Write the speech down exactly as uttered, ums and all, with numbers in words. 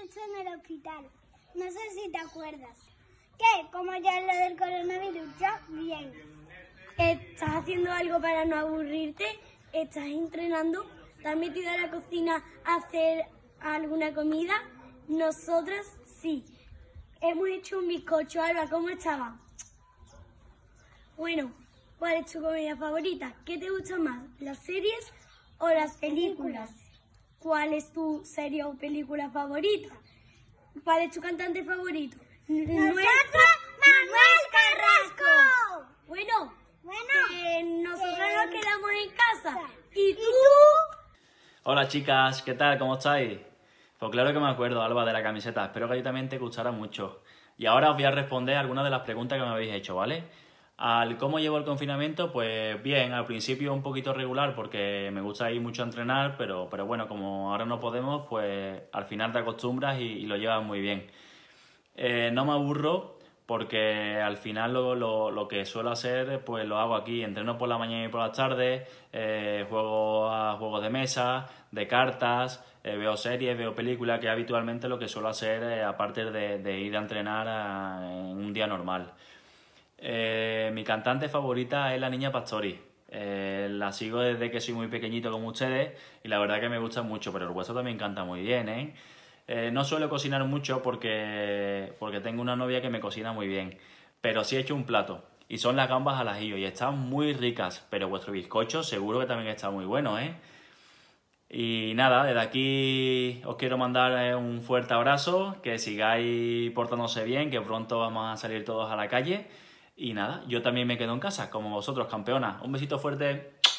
hecho en el hospital. No sé si te acuerdas. ¿Qué? ¿Cómo ya es lo del coronavirus? ¿Ya? Bien. ¿Estás haciendo algo para no aburrirte? ¿Estás entrenando? ¿Te has metido a la cocina a hacer alguna comida? Nosotras sí. Hemos hecho un bizcocho. Alba, ¿cómo estaba? Bueno, ¿cuál es tu comida favorita? ¿Qué te gusta más, las series o las películas? ¿Cuál es tu serie o película favorita? ¿Cuál es tu cantante favorito? ¡Nosotros, Manuel Carrasco! Bueno, Bueno, que nosotros eh, nos quedamos en casa. ¿Y tú? Hola chicas, ¿qué tal? ¿Cómo estáis? Pues claro que me acuerdo, Alba, de la camiseta. Espero que a ti también te gustara mucho. Y ahora os voy a responder algunas de las preguntas que me habéis hecho, ¿vale? Al cómo llevo el confinamiento, pues bien, al principio un poquito regular porque me gusta ir mucho a entrenar, pero, pero bueno, como ahora no podemos, pues al final te acostumbras y, y lo llevas muy bien. Eh, no me aburro porque al final lo, lo, lo que suelo hacer pues lo hago aquí, entreno por la mañana y por las tardes, eh, juego a juegos de mesa, de cartas, eh, veo series, veo películas, que habitualmente lo que suelo hacer eh, aparte de, de ir a entrenar a, en un día normal. Eh, mi cantante favorita es la Niña Pastori. Eh, la sigo desde que soy muy pequeñito como ustedes y la verdad que me gusta mucho, pero el hueso también canta muy bien, ¿eh? Eh, no suelo cocinar mucho porque, porque tengo una novia que me cocina muy bien, pero sí he hecho un plato y son las gambas al ajillo y están muy ricas, pero vuestro bizcocho seguro que también está muy bueno, ¿eh? Y nada, desde aquí os quiero mandar eh, un fuerte abrazo, que sigáis portándose bien, que pronto vamos a salir todos a la calle y nada, yo también me quedo en casa, como vosotros, campeonas. Un besito fuerte.